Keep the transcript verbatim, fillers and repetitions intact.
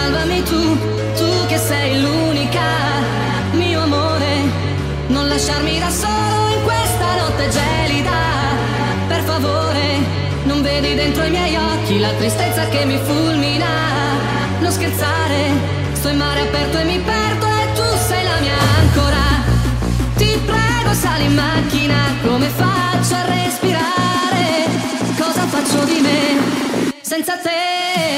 salvami tu, tu che sei l'unica, mio amore, non lasciarmi da solo in questa notte gelida. Per favore, non vedi dentro i miei occhi la tristezza che mi fulmina. Non scherzare, sto in mare aperto e mi perdo e tu sei la mia ancora. Ti prego sali in macchina, come faccio a respirare? Cosa faccio di me senza te?